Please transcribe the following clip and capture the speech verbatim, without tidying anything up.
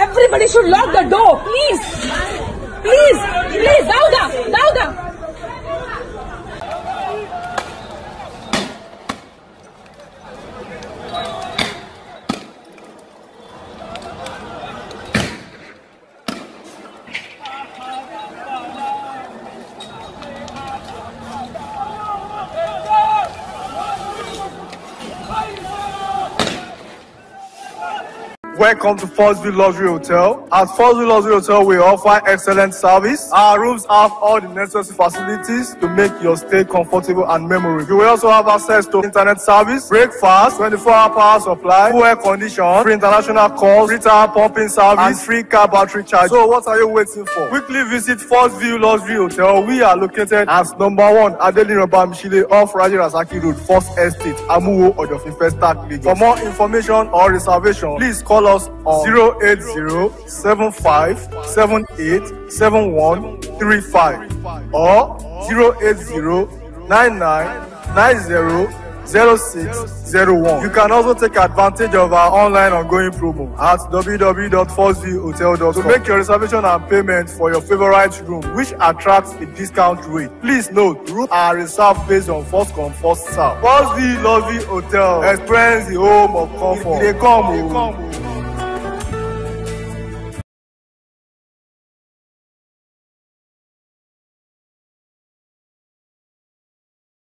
Everybody should lock the door, please. Please, please, Dauda, Dauda. Welcome to First View Luxury Hotel. At First View Luxury Hotel, we offer excellent service. Our rooms have all the necessary facilities to make your stay comfortable and memorable. You will also have access to internet service, breakfast, twenty-four hour power supply, full air condition, free international calls, free tire pumping service, and free car battery charge. So what are you waiting for? Quickly visit First View Luxury Hotel. We are located at number one Adeline Bamishile off Raji Rasaki Road, First Estate, Amuwo, Odofin Start, Lagos. For more information or reservation, please call us on zero eight zero seven five seven eight seven one three five or zero eight zero nine nine nine zero zero six zero one. You can also take advantage of our online ongoing promo at w w w dot first view hotel dot com to make your reservation and payment for your favorite room, which attracts a discount rate. Please note, rooms are reserved based on first come, first serve. First View Luxury Hotel. Experience the home of comfort. They come.